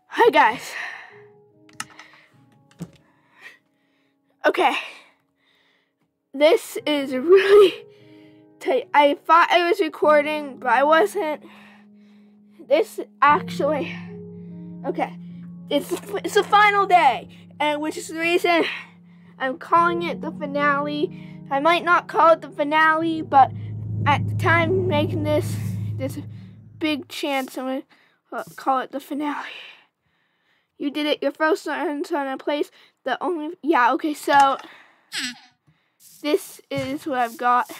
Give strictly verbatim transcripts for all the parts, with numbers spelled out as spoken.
Hi guys. Okay. This is really tight. I thought I was recording, but I wasn't. This actually. Okay. It's it's the final day, and which is the reason I'm calling it the finale. I might not call it the finale, but at the time making this, there's a big chance I'm gonna uh, call it the finale. You did it your first time on a place the only yeah okay so this is what I've got.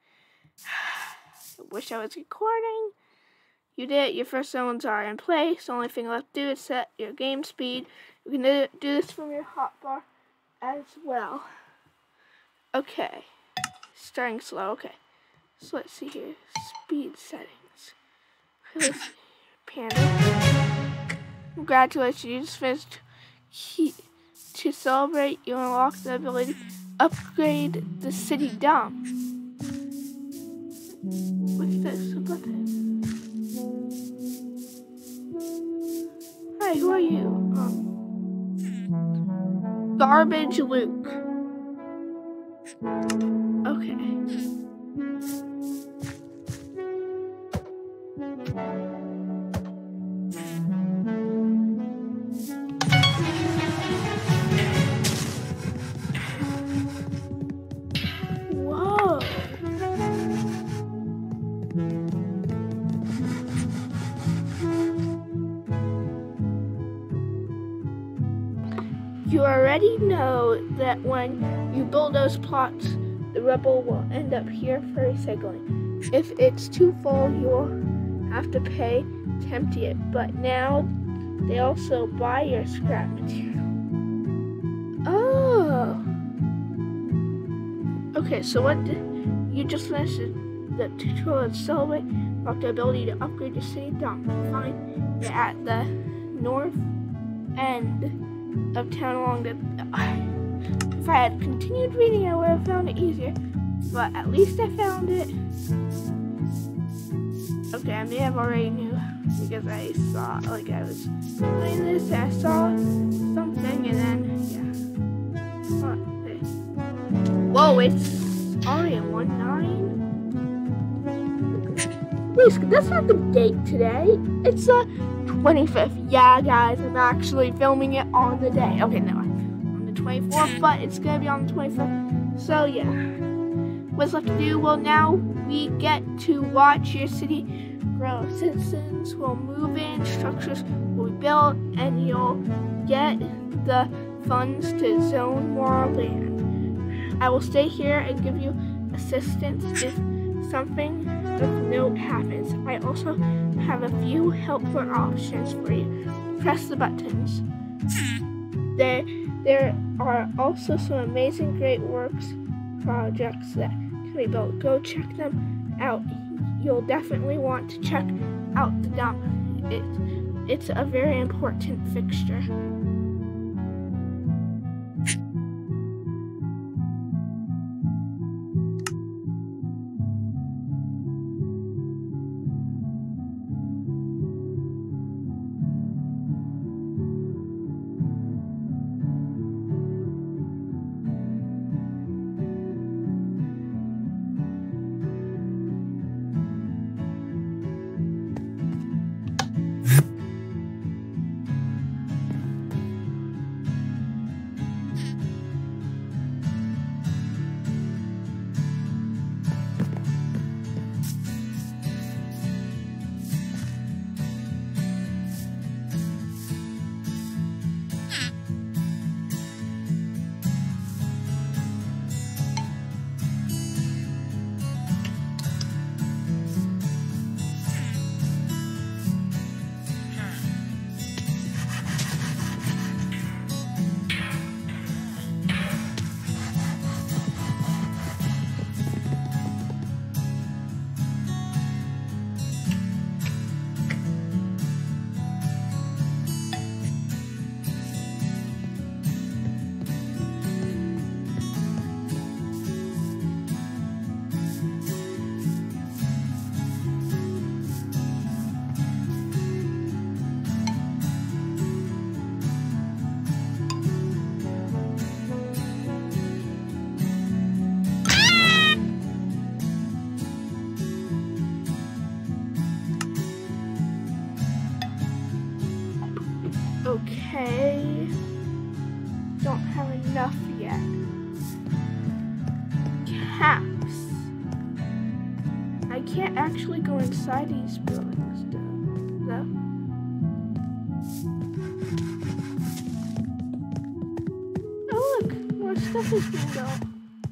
I wish I was recording. You did it your first zones are in place. The only thing left to do is set your game speed. You can do this from your hotbar as well. Okay, starting slow. Okay, so let's see here. Speed settings. Let's see. Panda. Congratulations, you just finished. He, to celebrate, you unlock the ability to upgrade the city dump. What's this? A button. Hi, who are you? Um, Garbage Luke. Okay. Whoa. You already know that when you build those plots, the rubble will end up here for recycling. If it's too full, you'll have to pay to empty it. But now, they also buy your scrap material. Oh. Okay, so what did, you just finished the tutorial to celebrate about the ability to upgrade your city dump. Find it at the north end of town along the... Uh, if I had continued reading, I would have found it easier. But at least I found it. Okay, I may have already knew because I saw, like I was doing this and I saw something and then, yeah. What? Whoa, it's already at one nine? Please, that's not the date today. It's the twenty-fifth. Yeah, guys, I'm actually filming it on the day. Okay, no, on the twenty-fourth, but it's gonna be on the twenty-fifth. So, yeah. What's left to do? Well, now we get to watch your city grow. Citizens will move in, structures will be built, and you'll get the funds to zone more land. I will stay here and give you assistance if something of note happens. I also have a few helpful options for you. Press the buttons. There, there are also some amazing great works projects that can be built. Go check them out. You'll definitely want to check out the dump. It, it's a very important fixture. Okay. Don't have enough yet. Caps. I can't actually go inside these buildings though. Oh look, more stuff is being built.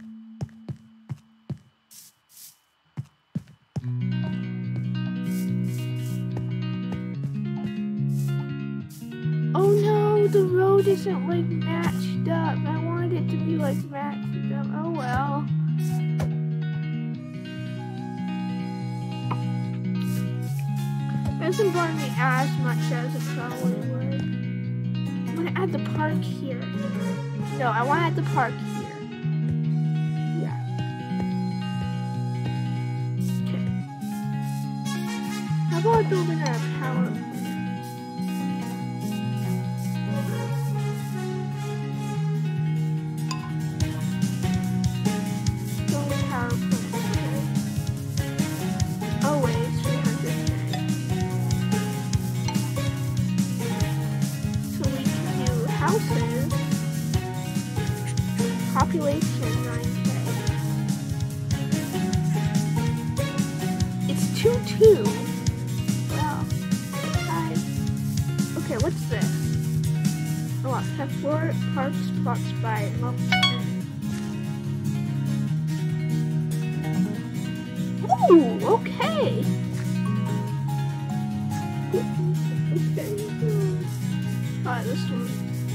Oh no, the road isn't like matched up. I wanted it to be like matched up. Oh well. It doesn't bother me as much as it probably would. I want to add the park here. No, I want to add the park here. Yeah. Okay. How about building a power plant? Building a power plant. Okay. Oh wait, it's three hundred K. So we can do houses. Population nine K. It's two two. Wow. Hi. Okay, what's this? Oh, I have four parks plots by month. Ooh, okay. Okay. Alright, this one.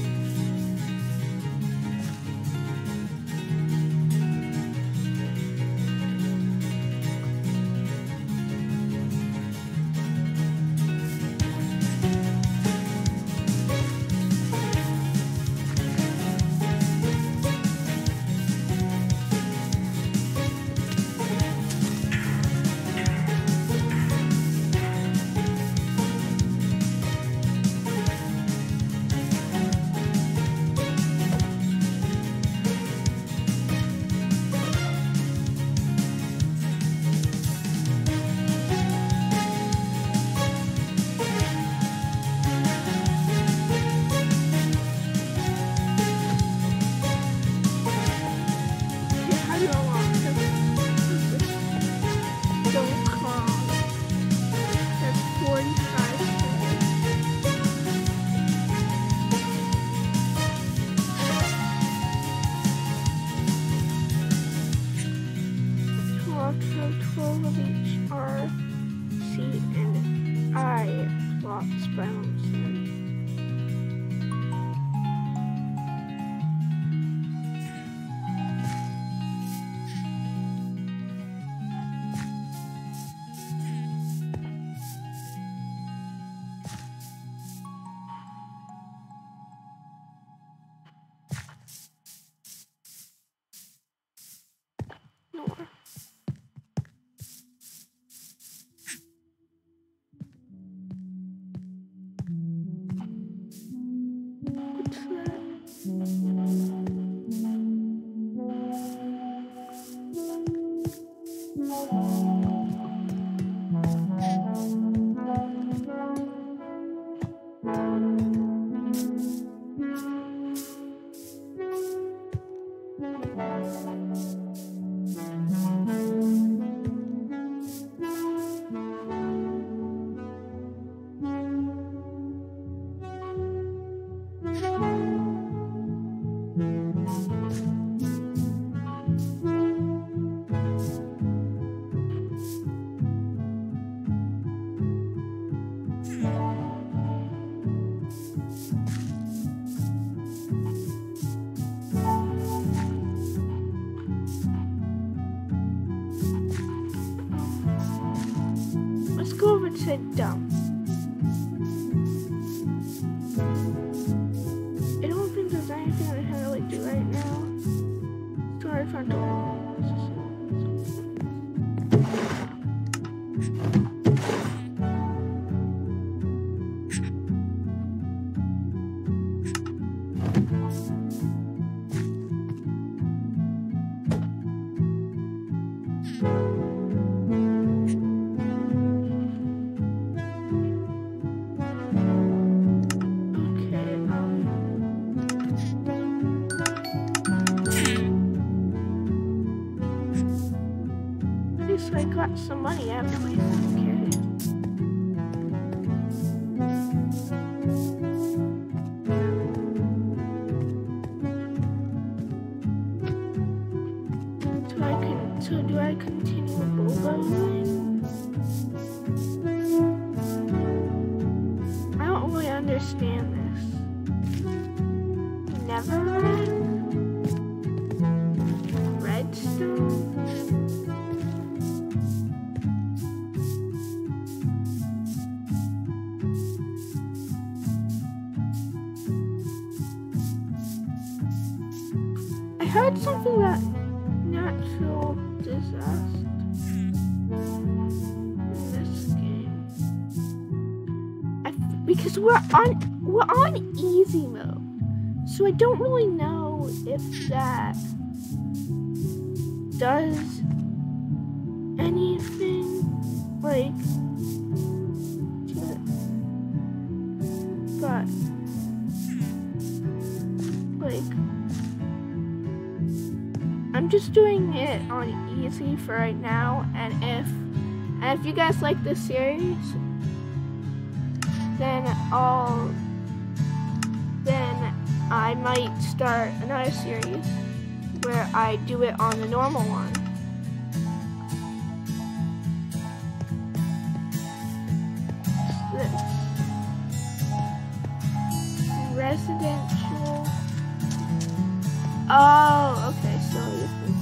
twelve of each R, C, and I plots by Lumsden. Let's go over to dump. I don't think there's anything I can really do right now. Storage rental. Okay. I have twenty-seven K. Do I con so do I continue bulldozing? I don't really understand this. Neverland? Redstone? I heard something about natural disaster in this game. I f because we're on we're on easy mode, so I don't really know if that does anything like to it. But like I'm just doing it on easy for right now, and if and if you guys like this series, then I'll then I might start another series where I do it on the normal one. This residential. Oh, okay, so you can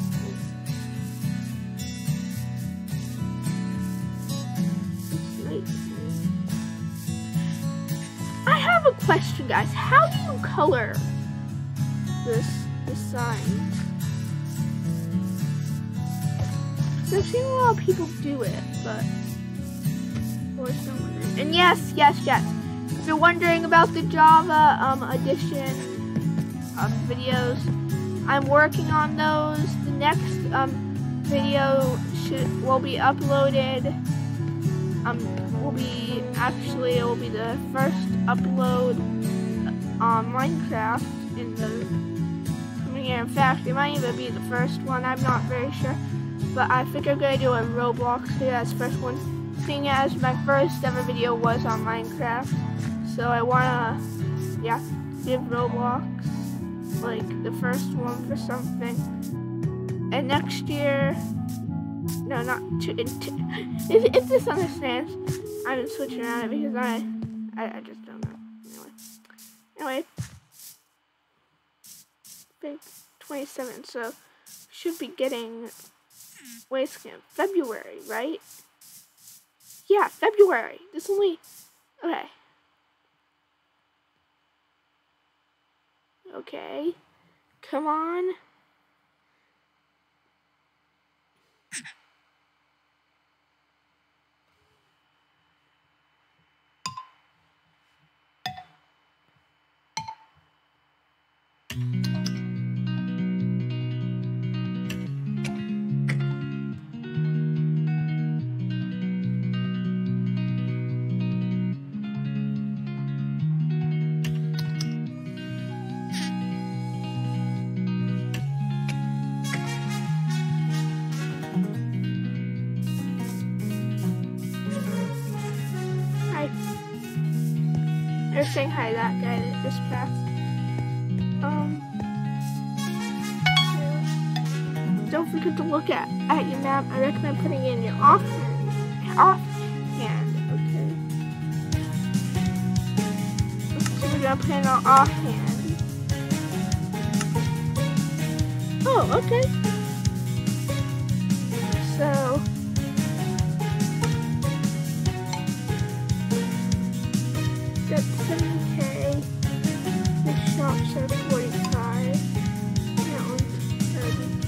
I have a question, guys. How do you color this the signs? I've seen a lot of people do it, but or someone. And yes, yes, yes. If you're wondering about the Java um, edition of videos, I'm working on those. The next um, video should will be uploaded. Um, will be actually it will be the first upload on Minecraft in the coming year. In fact, it might even be the first one. I'm not very sure, but I think I'm gonna do a Roblox video as first one, seeing as my first ever video was on Minecraft. So I wanna, yeah, give Roblox like the first one for something. And next year, no, not two. If, if this understands, I'm switching around it because I, I, I just don't know. Anyway, anyway, big twenty-seven. So should be getting waste scan February, right? Yeah, February. This only okay. Okay, come on. They're saying hi to that guy that just passed. Um, yeah. Don't forget to look at, at your map. I recommend putting it in your off hand. Off hand, okay. So we're gonna put it in our off hand. Oh, okay. So that's seven K, the shops are forty-five, that one's thirty K.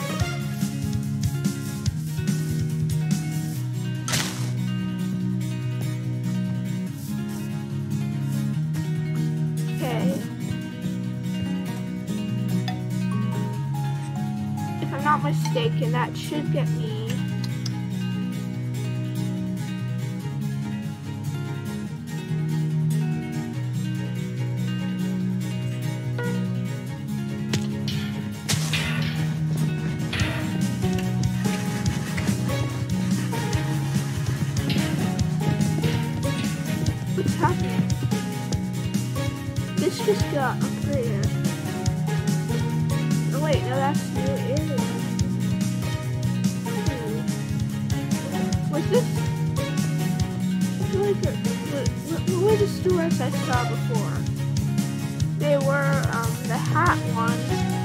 Okay. If I'm not mistaken, that should get me just go up there. Oh wait, no, that's new area. Hmm. Was this? I feel like it, what, what were the stores I saw before? They were um, the hat one.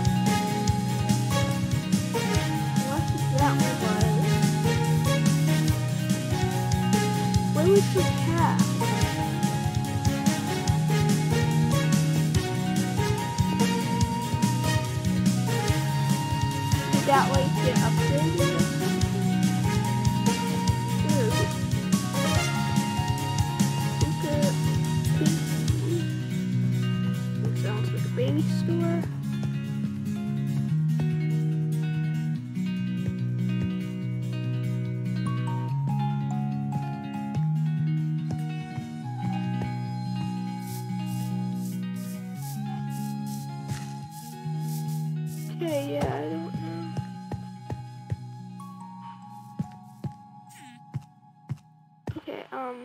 What that one was? Where was the cat? Did that like get upgraded? Baby store. Okay, yeah, I don't know. Okay, um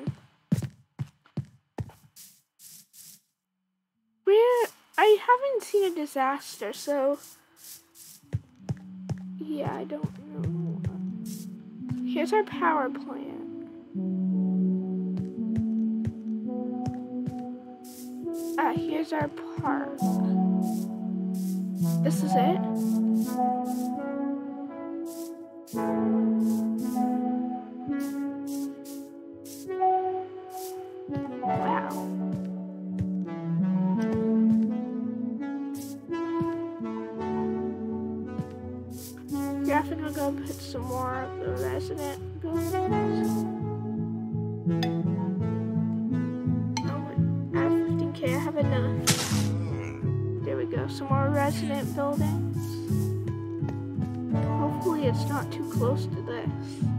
where I haven't seen a disaster, so yeah, I don't know. Here's our power plant. Ah, here's our park. This is it. Wow. Yeah, I think I'll go put some more of the resident buildings. Oh, at fifteen K, I have enough. There we go, some more resident buildings. Hopefully it's not too close to this.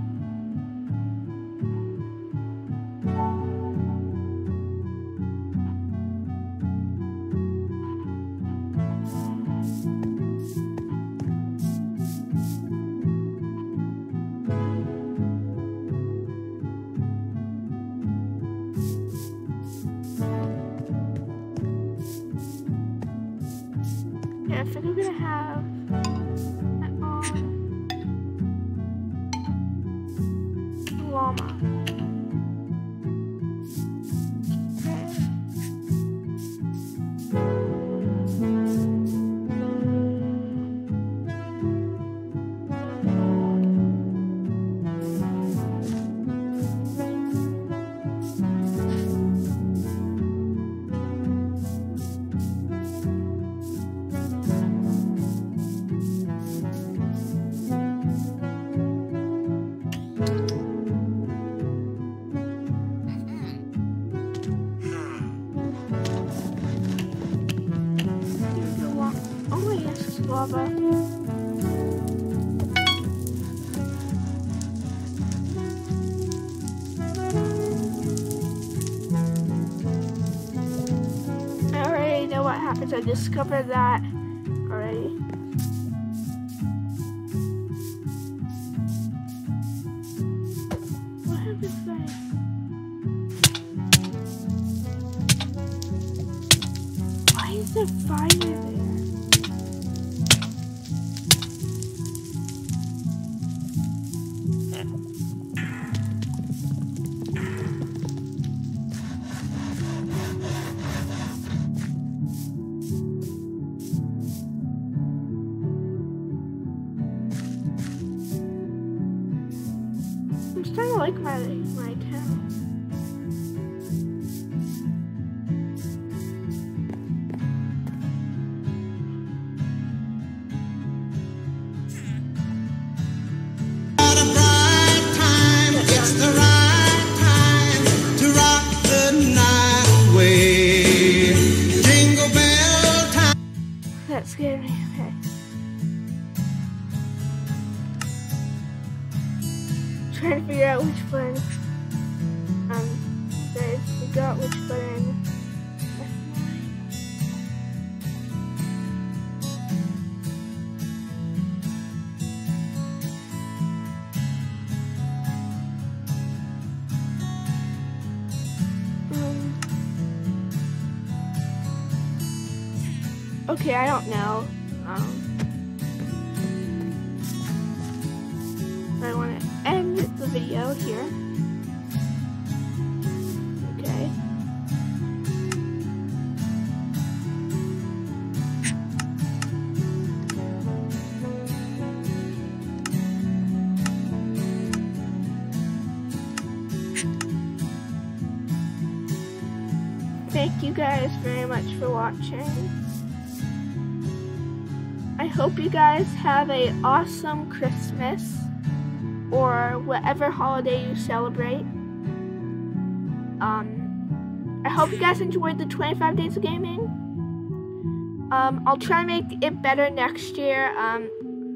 I think I'm gonna have um, llama. Oh yes, it's lava. I already know what happens. I discovered that already. What happens if I... Why is there fire there? I'm starting to like my my town. That scared me. Okay. Trying to figure out which one. Uh, okay, I don't know. Um, I want to end the video here. Okay. Thank you guys very much for watching. I hope you guys have an awesome Christmas or whatever holiday you celebrate. Um, I hope you guys enjoyed the twenty-five days of gaming. Um, I'll try to make it better next year. Um,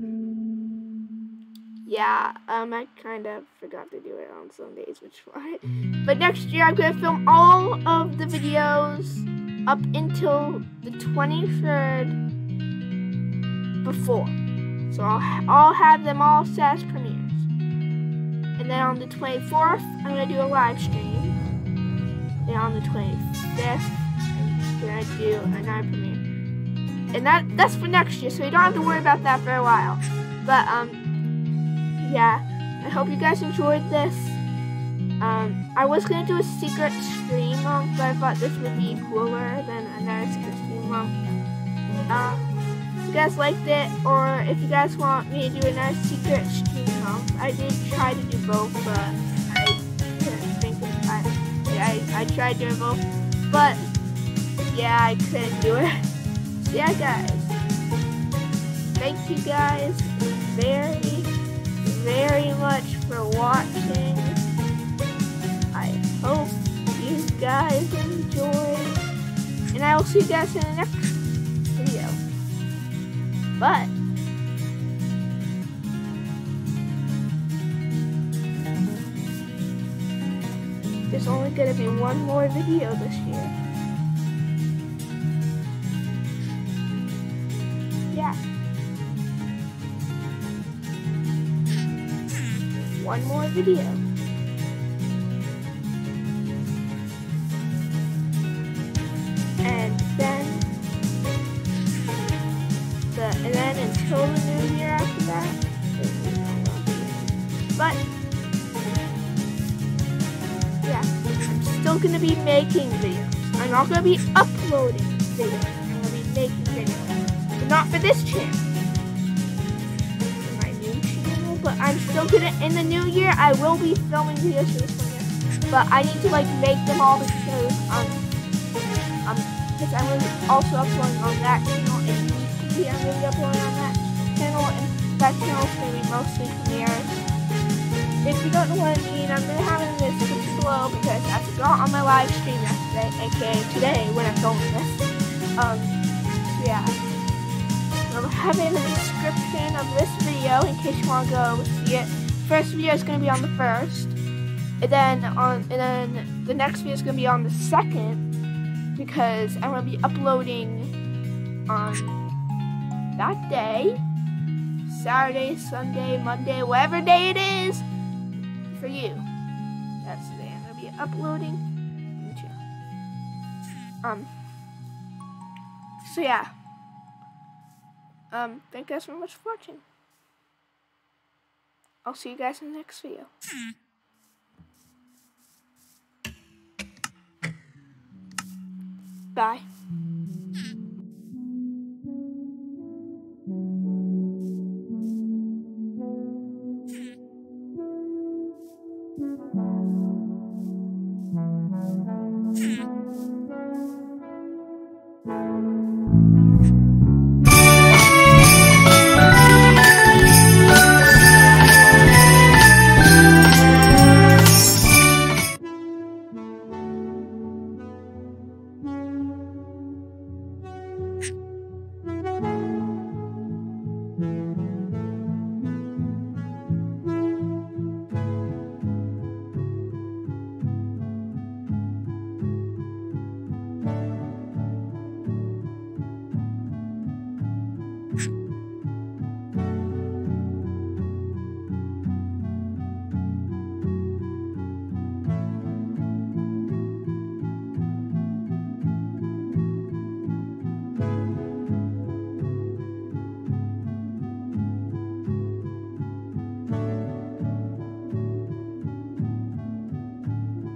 yeah, um, I kind of forgot to do it on some days, which is fine. But next year I'm going to film all of the videos up until the twenty-third before. So I'll, I'll have them all set as premieres. And then on the twenty-fourth, I'm going to do a live stream. And on the twenty-fifth, I'm going to do another premiere. And that that's for next year, so you don't have to worry about that for a while. But, um, yeah, I hope you guys enjoyed this. Um, I was going to do a secret stream, um, but I thought this would be cooler than another secret stream. Um, um, if you guys liked it, or if you guys want me to do another secret stream, um, I did try to do both, but I couldn't think of I, yeah, I, I tried doing both, but yeah, I couldn't do it. So yeah, guys, thank you guys very, very much for watching. I hope you guys enjoy, and I will see you guys in the next video. But there's only going to be one more video this year. Yeah. One more video. And then the and then until the new year after that. But yeah, I'm still gonna be making videos. I'm not gonna be uploading videos. I'm gonna be making videos. But not for this channel. But I'm still gonna, in the new year, I will be filming videos for this one year. But I need to like make them all because um um because I'm gonna be also uploading on that channel, and I'm gonna be uploading on that channel, and that channel is gonna be mostly premieres. If you don't know what I mean, I'm gonna have it in the description below because I forgot on my live stream yesterday, aka today when I'm filming this. Um, yeah. I'll have it in the description of this video in case you want to go see it. First video is going to be on the first, and then on, and then the next video is going to be on the second because I'm going to be uploading on that day, Saturday, Sunday, Monday, whatever day it is for you. That's the day I'm going to be uploading. Um. So yeah. Um, thank you guys very much for watching. I'll see you guys in the next video. Bye.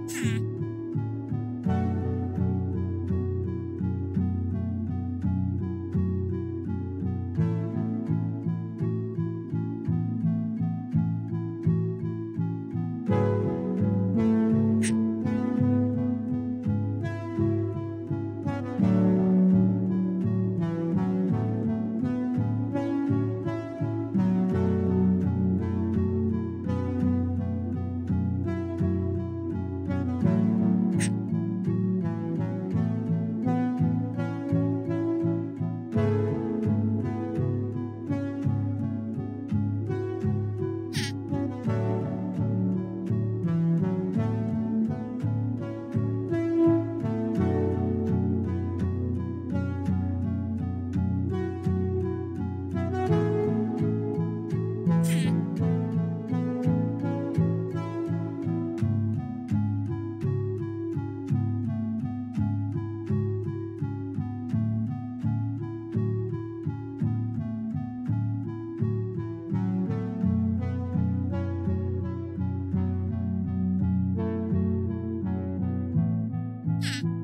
Yeah.